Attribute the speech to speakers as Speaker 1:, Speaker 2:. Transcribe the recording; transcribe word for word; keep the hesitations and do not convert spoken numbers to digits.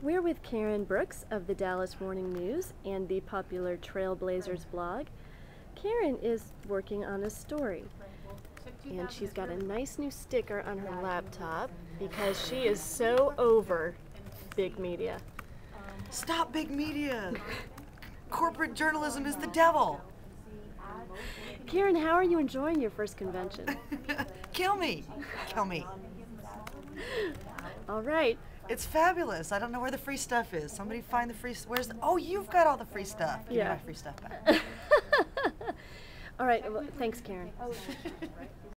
Speaker 1: We're with Karen Brooks of the Dallas Morning News and the popular Trailblazers blog. Karen is working on a story, and she's got a nice new sticker on her laptop because she is so over big media.
Speaker 2: Stop big media! Corporate journalism is the devil!
Speaker 1: Karen, how are you enjoying your first convention?
Speaker 2: Kill me! Kill me!
Speaker 1: All right.
Speaker 2: It's fabulous. I don't know where the free stuff is. Somebody find the free. Where's the? Oh, you've got all the free stuff. Give
Speaker 1: Yeah.
Speaker 2: me my free stuff back.
Speaker 1: All right. Well, thanks, Karen.